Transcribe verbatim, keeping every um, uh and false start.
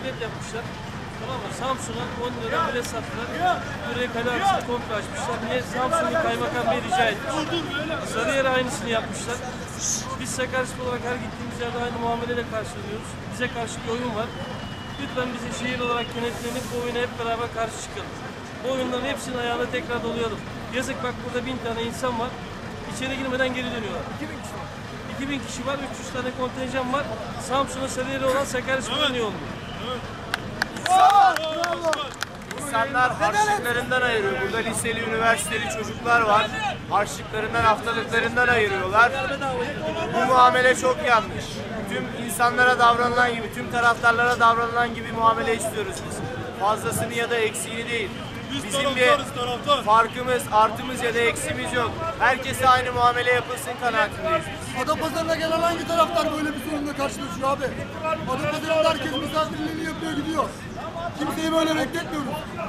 bilet yapmışlar. Tamam mı? Samsun'a on lira bilet sattılar. Buraya kale aksini komple açmışlar. Niye? Samsun'un kaymakam bey rica etmiş. Sarıyer'e aynısını yapmışlar. Biz Sakaryaspor olarak her gittiğimiz yerde aynı muameleyle karşılıyoruz. Bize karşı bir oyun var. Lütfen bizi şehir olarak kenetlenip bu oyuna hep beraber karşı çıkalım. Bu oyunların hepsinin ayağına tekrar dolayalım. Yazık bak burada bin tane insan var. İçeri girmeden geri dönüyorlar. iki bin kişi var. iki bin kişi var, üç yüz tane kontenjan var. Samsun'a Sarıyer'e olan Sakaryaspor'un iyi olmuyor. İnsanlar harçlıklarından ayırıyor. Burada liseli, üniversiteli çocuklar var. Harçlıklarından, haftalıklarından ayırıyorlar. Bu muamele çok yanlış. Tüm insanlara davranılan gibi, tüm taraftarlara davranılan gibi muamele istiyoruz biz. Fazlasını ya da eksiğini değil. Bizim bir farkımız, artımız ya da eksiğimiz yok. Herkese aynı muamele yapılsın kanaatindeyiz biz. Adapazarı'na gelen hangi taraftar böyle bir sorunla karşılaşıyor abi? Adapazarı'nda herkes misafirliğini yapıyor gidiyor. Kimseyi böyle bekletmiyoruz.